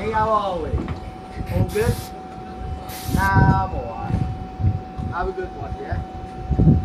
Hey, how are we? All good? Nah, I'm alright. Have a good one, yeah?